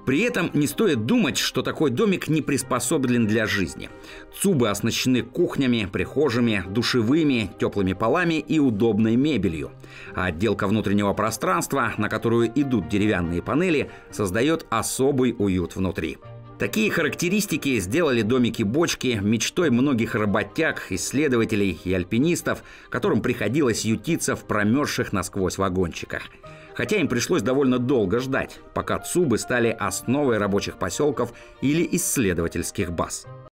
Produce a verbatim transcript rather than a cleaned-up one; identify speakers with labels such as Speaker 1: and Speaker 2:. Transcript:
Speaker 1: При этом не стоит думать, что такой домик не приспособлен для жизни. Цубы оснащены кухнями, прихожими, душевыми, теплыми полами и удобной мебелью. А отделка внутреннего пространства, на которую идут деревянные панели, создает особый уют внутри. Такие характеристики сделали домики-бочки мечтой многих работяг, исследователей и альпинистов, которым приходилось ютиться в промерзших насквозь вагончиках. Хотя им пришлось довольно долго ждать, пока цубы стали основой рабочих поселков или исследовательских баз.